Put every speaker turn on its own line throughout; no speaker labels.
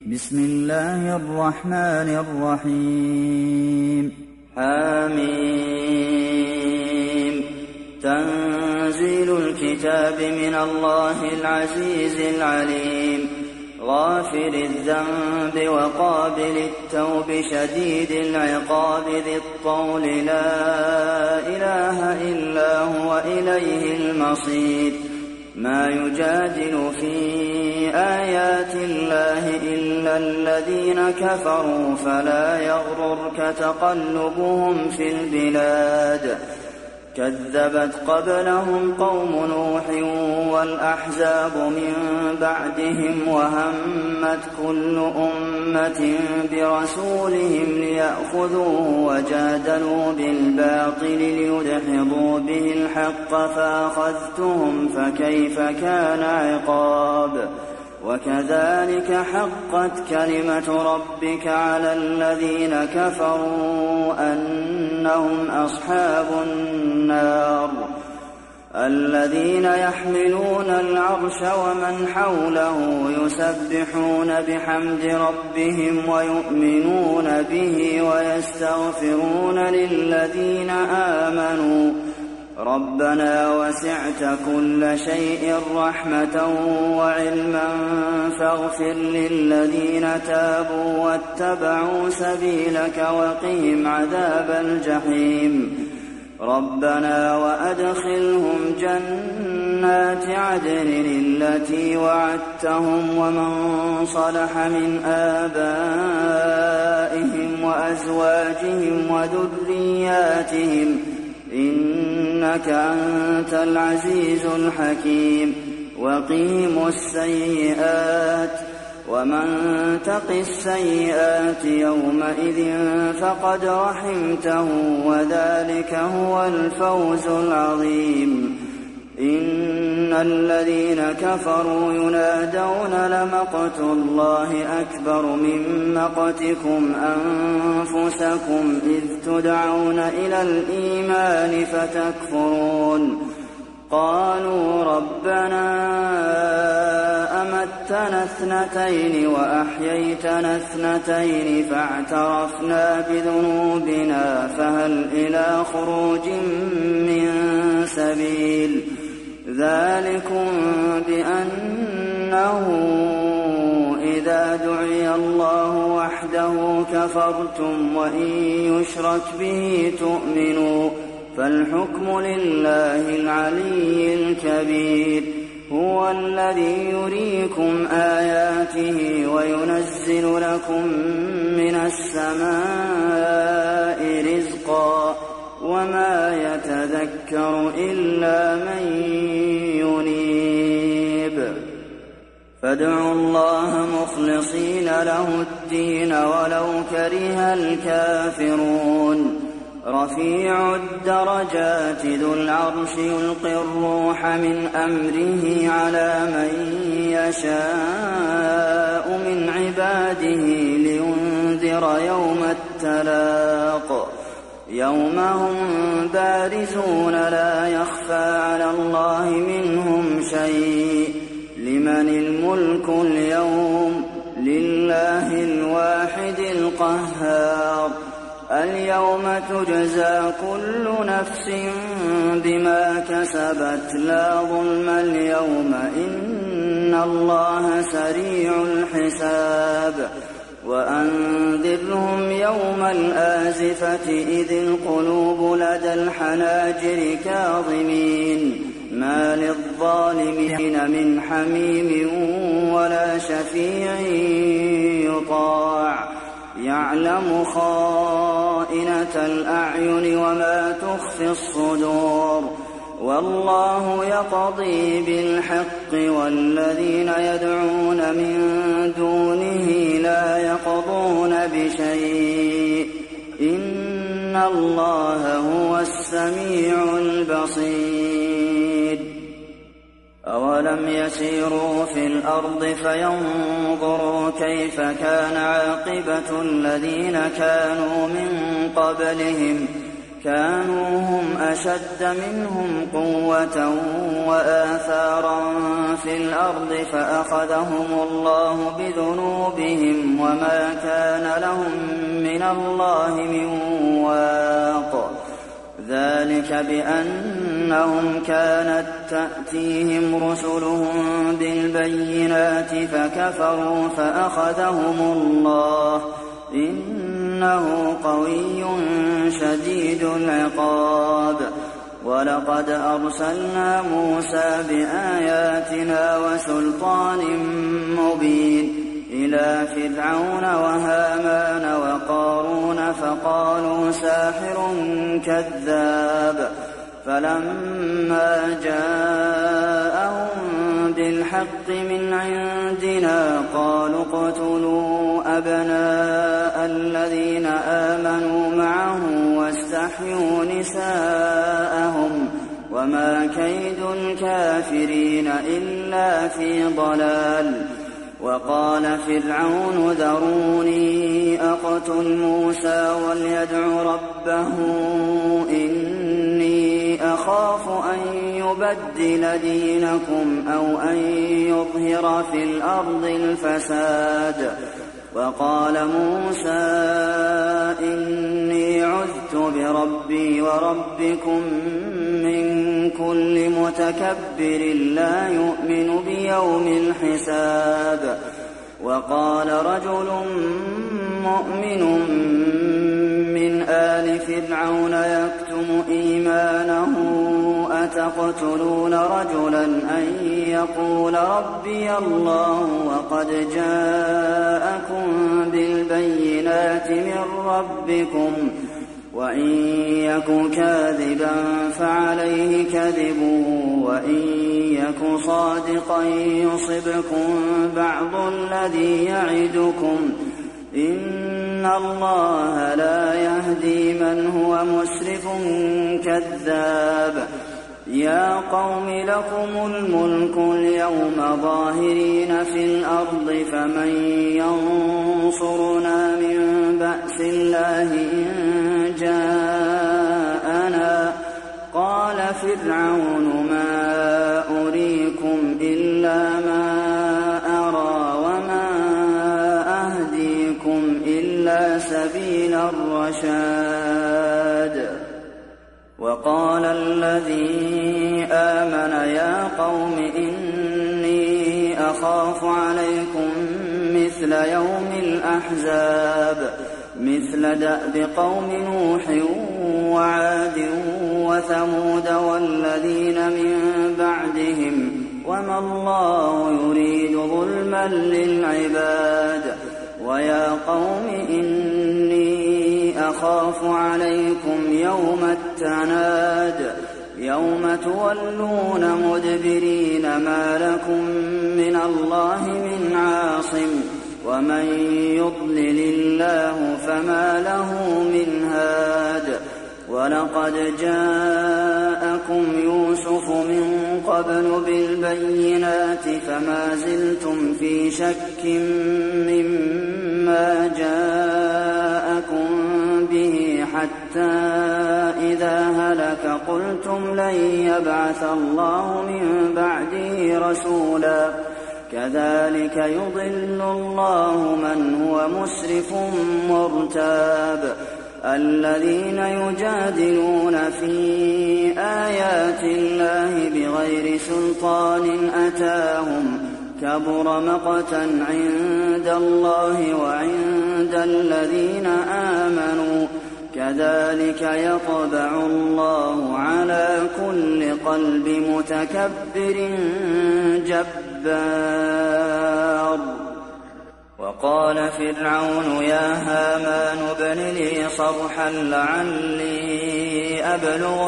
بسم الله الرحمن الرحيم.
حميم. تنزيل الكتاب من الله العزيز العليم، غافر الذنب وقابل التوب شديد العقاب ذي الطول لا إله إلا هو إليه المصير. ما يجادل في آيات الله إلا الذين كفروا فلا يغررك تقلبهم في البلاد. كذبت قبلهم قوم نوح والأحزاب من بعدهم وهمت كل أمة برسولهم ليأخذوه وجادلوا بالباطل ليدحضوا به الحق فأخذتهم فكيف كان عقاب. وكذلك حقت كلمة ربك على الذين كفروا أنهم أصحاب النار. الذين يحملون العرش ومن حوله يسبحون بحمد ربهم ويؤمنون به ويستغفرون للذين آمنوا ربنا وسعت كل شيء رحمة وعلما فاغفر للذين تابوا واتبعوا سبيلك وقهم عذاب الجحيم. ربنا وأدخلهم جنات عدن التي وعدتهم ومن صلح من آبائهم وأزواجهم وذرياتهم إنك أنت العزيز الحكيم. وقيموا السيئات ومن تق السيئات يومئذ فقد رحمته وذلك هو الفوز العظيم. إن الذين كفروا ينادون لمقت الله أكبر من مقتكم أنفسكم إذ تدعون إلى الإيمان فتكفرون. قالوا ربنا أمتنا اثنتين وأحييتنا اثنتين فاعترفنا بذنوبنا فهل إلى خروج من سبيل. ذلكم بأنه إذا دعي الله وحده كفرتم وإن يشرك به تؤمنوا فالحكم لله العلي الكبير. هو الذي يريكم آياته وينزل لكم من السماء رزقا وما يتذكر إلا من ينيب. فادعوا الله مخلصين له الدين ولو كره الكافرون. رفيع الدرجات ذو العرش يلقي الروح من أمره على من يشاء من عباده لينذر يوم التلاق. يوم هم بارزون لا يخفى على الله منهم شيء. لمن الملك اليوم؟ لله الواحد القهار. اليوم تجزى كل نفس بما كسبت لا ظلم اليوم إن الله سريع الحساب. وأنذرهم يوم الآزفة إذ القلوب لدى الحناجر كاظمين ما للظالمين من حميم ولا شفيع يطاع. يعلم خائنة الأعين وما تخفي الصدور. والله يقضي بالحق والذين يدعون من دونه لا يقضون بشيء إن الله هو السميع البصير. أولم يسيروا في الأرض فينظروا كيف كان عاقبة الذين كانوا من قبلهم كانوا هم أشد منهم قوة وآثارا في الأرض فأخذهم الله بذنوبهم وما كان لهم من الله من واق ذلك بأنهم كانت تأتيهم رسلهم بالبينات فكفروا فأخذهم الله إنه قوي شديد العقاب ولقد أرسلنا موسى بآياتنا وسلطان مبين إلى فرعون وهامان وقارون فقالوا ساحر كذاب فلما جاءهم بالحق من عندنا قالوا اقتلوا أبناء الذين آمنوا معه واستحيوا نساءهم وما كيد الكافرين إلا في ضلال وقال فرعون ذروني أقتل موسى وليدع ربه إني أخاف أن يبدل دينكم أو أن يظهر في الأرض الفساد وقال موسى إني عذت بربي وربكم من كل متكبر لا يؤمن بيوم الحساب وقال رجل مؤمن من آل فرعون يكتم إيمانه أتقتلون رجلا أن يقول ربي الله وقد جاءكم بالبينات من ربكم وإن يك كاذبا فعليه كذبه وإن يك صادقا يصبكم بعض الذي يعدكم إن الله لا يهدي من هو مسرف كذاب يا قوم لكم الملك اليوم ظاهرين في الأرض فمن ينصرنا من بأس الله إن جاءنا قال فرعون ما أريكم إلا ما أرى وما أهديكم إلا سبيل الرشاد وقال الذي آمن يا قوم إني أخاف عليكم مثل يوم الأحزاب مثل دأب قوم نوح وعاد وثمود والذين من بعدهم وما الله يريد ظلما للعباد ويا قوم إني أخاف عليكم يوم التناد يوم تولون مدبرين ما لكم من الله من عاصم ومن يضلل الله فما له من هاد ولقد جاءكم يوسف من قبل بالبينات فما زلتم في شك مما جاءكم به حتى إذا هلك قلتم لن يبعث الله من بعده رسولا كذلك يضل الله من هو مسرف مرتاب الذين يجادلون في آيات الله بغير سلطان أتاهم كبر مقتا عند الله وعند الذين آمنوا كذلك يطبع الله على كل قلب متكبر جبار وقال فرعون يا هامان ابن لي صرحا لعلي أبلغ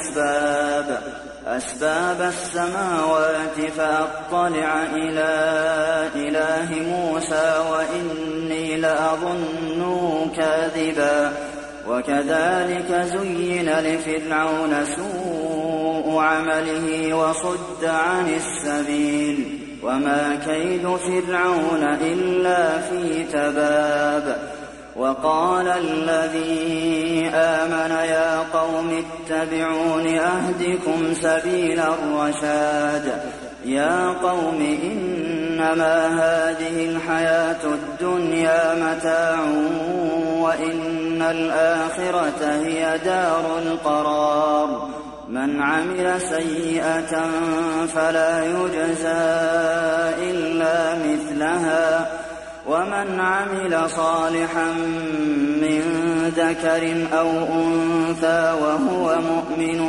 أسباب السماوات فأطلع إلى إله موسى وإني لأظنه كاذبا وكذلك زين لفرعون سوء عمله وصد عن السبيل وما كيد فرعون إلا في تباب وقال الذي آمن يا قوم اتبعون أهدكم سبيل الرشاد يا قوم إن إنما هذه الحياة الدنيا متاع وإن الآخرة هي دار القرار من عمل سيئة فلا يجزى إلا مثلها ومن عمل صالحا من ذكر أو أنثى وهو مؤمن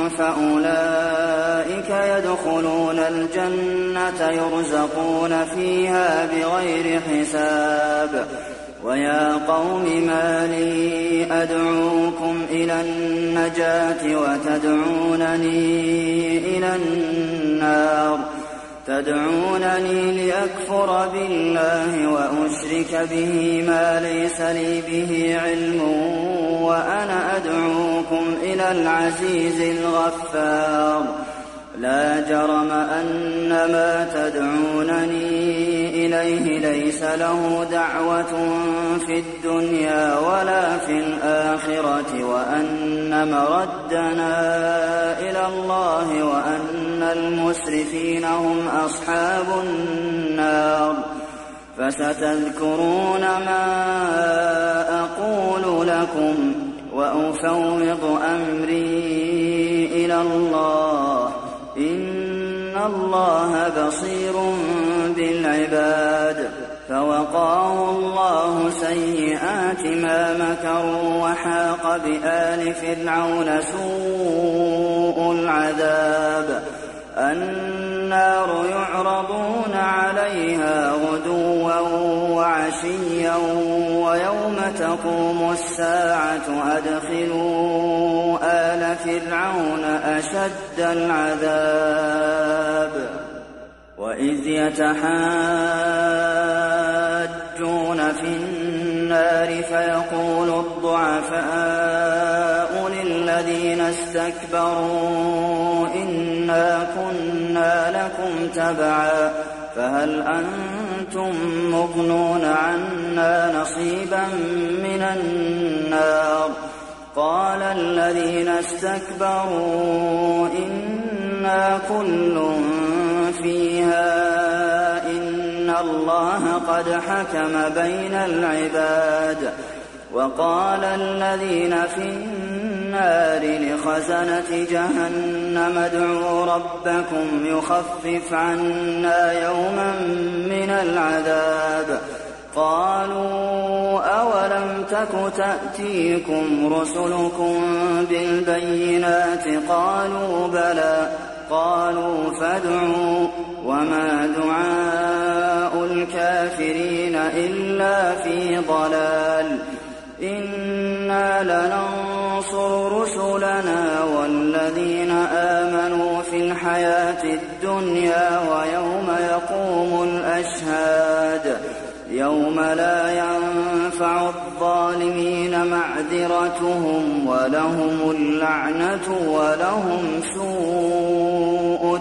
فأولئك يدخلون الجنة يرزقون فيها بغير حساب ويا قوم ما لي أدعوكم إلى النجاة وتدعونني إلى النار تدعونني لأكفر بالله وأشرك به ما ليس لي به علم وأنا أدعوكم إلى العزيز الغفار لا جرم أن ما تدعونني إليه ليس له دعوة في الدنيا ولا في الآخرة وأن مردنا إلى الله وأن المسرفين هم أصحاب النار فستذكرون ما أقول لكم وأفوض أمري إلى الله إن الله بصير بالعباد فوقاه الله سيئات ما مكروا وحاق بآل فرعون سوء العذاب النار يعرضون عليها غدوا وعشيا ويوم تقوم الساعة أدخلوا آل فرعون أشد العذاب وإذ يتحاجون في النار فيقول الضعفاء للذين استكبروا إنا كنا لكم تبعا فهل أنتم مغنون عنا نصيبا من النار قال الذين استكبروا إنا كل فيها إن الله قد حكم بين العباد وقال الذين في النار لخزنة جهنم ادعوا ربكم يخفف عنا يوما من العذاب قالوا أولم تك تأتيكم رسلكم بالبينات قالوا بلى قالوا فادعوا وما دعاء الكافرين إلا في ضلال إنا لننصر رسلنا والذين آمنوا في الحياة الدنيا ويوم يقوم الأشهاد يوم لا ينفع الظالمين معذرتهم ولهم اللعنة ولهم سوء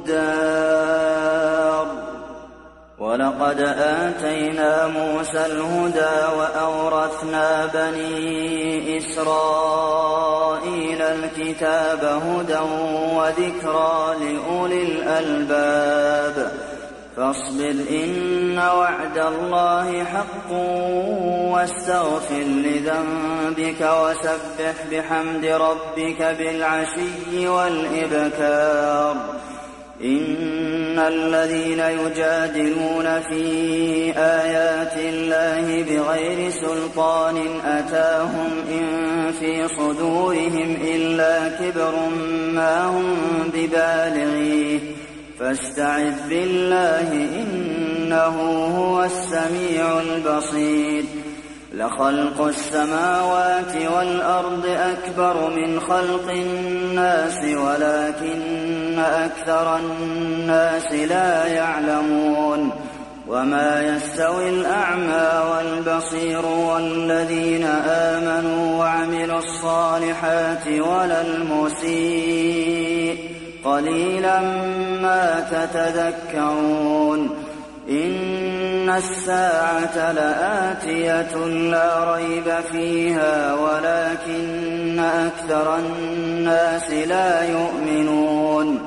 الدار ولقد آتينا موسى الهدى وأورثنا بني إسرائيل الكتاب هدى وذكرى لأولي الألباب فاصبر إن وعد الله حق واستغفر لذنبك وسبح بحمد ربك بالعشي والإبكار إن الذين يجادلون في آيات الله بغير سلطان أتاهم إن في صدورهم إلا كبر ما هم ببالغيه فاستعذ بالله إنه هو السميع البصير لخلق السماوات والأرض أكبر من خلق الناس ولكن أكثر الناس لا يعلمون وما يستوي الأعمى والبصير والذين آمنوا وعملوا الصالحات ولا المسيء قليلا ما تتذكرون إن الساعة لآتية لا ريب فيها ولكن أكثر الناس لا يؤمنون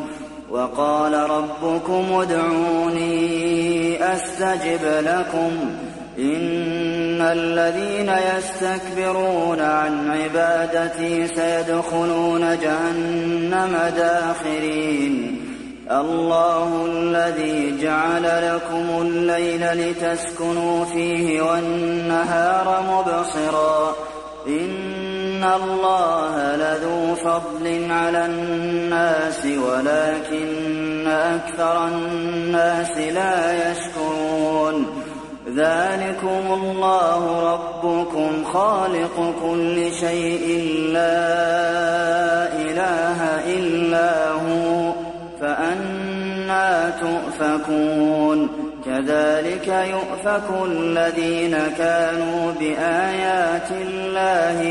وقال ربكم ادعوني أستجب لكم إن الذين يستكبرون عن عبادتي سيدخلون جهنم داخرين الله الذي جعل لكم الليل لتسكنوا فيه والنهار مبصرا إن الله لذو فضل على الناس ولكن أكثر الناس لا يشكرون ذلكم الله ربكم خالق كل شيء لا إله إلا هو فأنى تؤفكون كذلك يؤفك الذين كانوا بآيات الله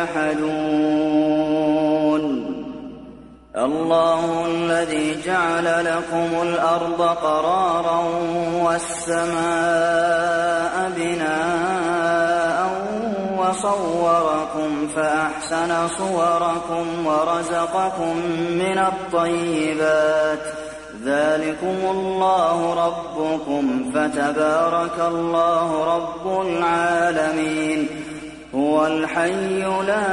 يجحدون الله الذي جعل لكم الأرض قرارا والسماء بناء وصوركم فأحسن صوركم ورزقكم من الطيبات ذلكم الله ربكم فتبارك الله رب العالمين هو الحي لا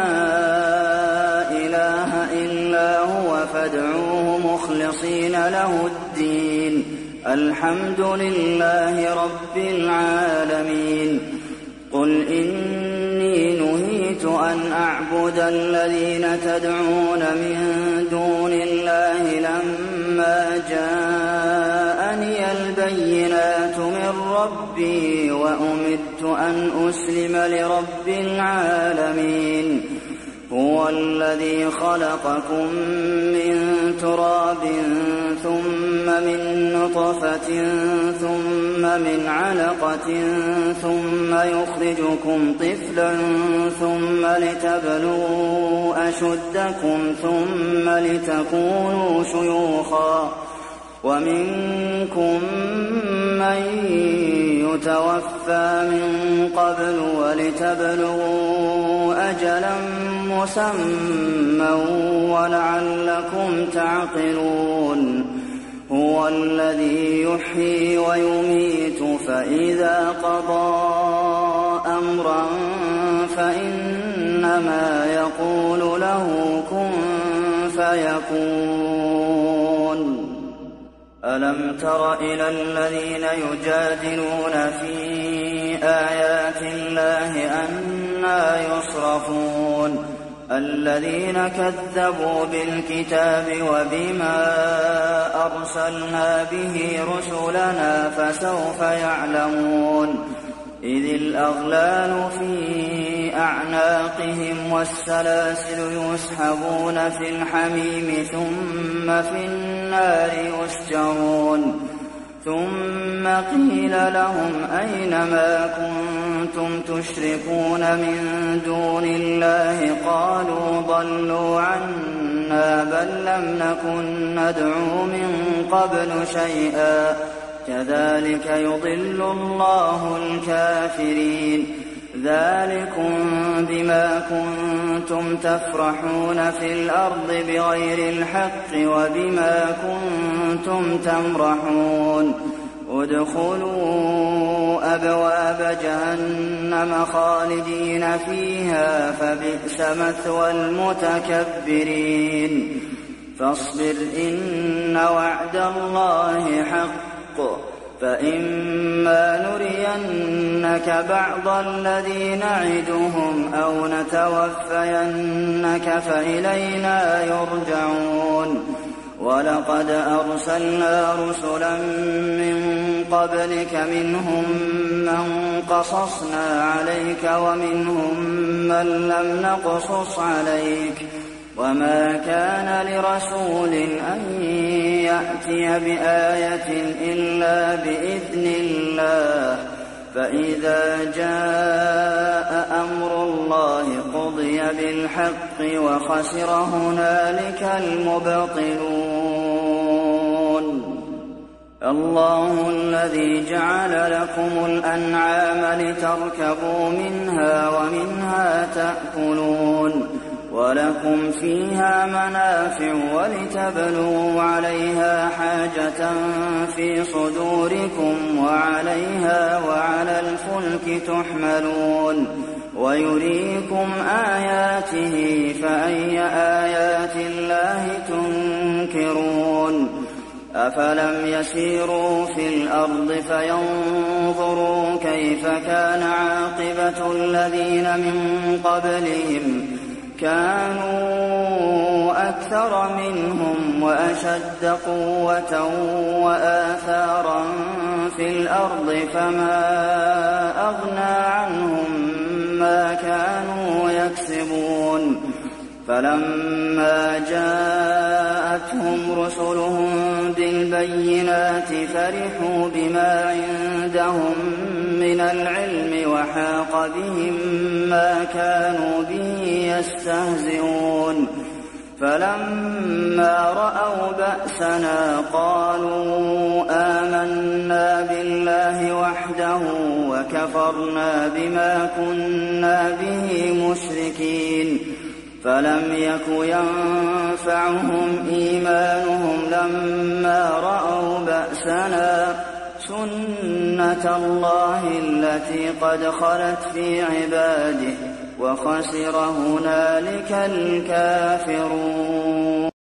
إله إلا هو فادعوه مخلصين له الدين الحمد لله رب العالمين قل إني نهيت أن أعبد الذين تدعون من دون الله لما جاءني البينات من ربي وأمرت أن أسلم لرب العالمين هو الذي خلقكم من تراب ثم من نطفة ثم من علقة ثم يخرجكم طفلا ثم لتبلغوا أشدكم ثم لتكونوا شيوخا ومنكم من يتوفى من قبل ولتبلغوا أجلا مسمى ولعلكم تعقلون هو الذي يحيي ويميت فإذا قضى أمرا فإنما يقول له كن فيكون ألم تر إلى الذين يجادلون في آيات الله أنى يصرفون الذين كذبوا بالكتاب وبما أرسلنا به رسلنا فسوف يعلمون إذ الأغلال في أعناقهم والسلاسل يسحبون في الحميم ثم في النار يسجرون ثم قيل لهم أين ما كنتم تشركون من دون الله قالوا ضلوا عنا بل لم نكن ندعو من قبل شيئا كذلك يضل الله الكافرين ذلكم بما كنتم تفرحون في الأرض بغير الحق وبما كنتم تمرحون ادخلوا أبواب جهنم خالدين فيها فبئس مثوى المتكبرين فاصبر إن وعد الله حق فإما نرينك بعض الذي نعدهم أو نتوفينك فإلينا يرجعون ولقد أرسلنا رسلا من قبلك منهم من قصصنا عليك ومنهم من لم نقصص عليك وما كان لرسول أن يأتي بآية إلا بإذن الله فإذا جاء أمر الله قضي بالحق وخسر هنالك المبطلون الله الذي جعل لكم الأنعام لتركبوا منها ومنها تأكلون وَلَكُمْ فِيهَا مَنَافِعُ وَلِتَبْلُغُوا عَلَيْهَا حَاجَةً فِي صُدُورِكُمْ وَعَلَيْهَا وَعَلَى الْفُلْكِ تُحْمَلُونَ وَيُرِيكُمْ آيَاتِهِ فَأَيَّ آيَاتِ اللَّهِ تُنكِرُونَ أَفَلَمْ يَسِيرُوا فِي الْأَرْضِ فَيَنظُرُوا كَيْفَ كَانَ عَاقِبَةُ الَّذِينَ مِن قَبْلِهِمْ كَانُوا أَكْثَرَ مِنْهُمْ وَأَشَدَّ قُوَّةً وَآثَارًا فِي الْأَرْضِ فَمَا أَغْنَىٰ عَنْهُم مَّا كَانُوا يَكْسِبُونَ فَلَمَّا جَاءَتْهُمْ رُسُلُهُم بِالْبَيِّنَاتِ فَرِحُوا بِمَا عِندَهُم مِّنَ الْعِلْمِ وَحَاقَ بِهِم مَّا كَانُوا بِهِ يَسْتَهْزِئُونَ فَلَمَّا رَأَوْا بَأْسَنَا قَالُوا آمَنَّا بِاللَّهِ وَحْدَهُ وَكَفَرْنَا بِمَا كُنَّا بِهِ مُشْرِكِينَ فَلَمْ يَكُ يَنفَعُهُمْ إِيمَانُهُمْ لَمَّا رَأَوْا بَأْسَنَا ۖ سُنَّةَ اللَّهِ الَّتِي قَدْ خَلَتْ فِي عِبَادِهِ ۖ وَخَسِرَ هُنَالِكَ الْكَافِرُونَ.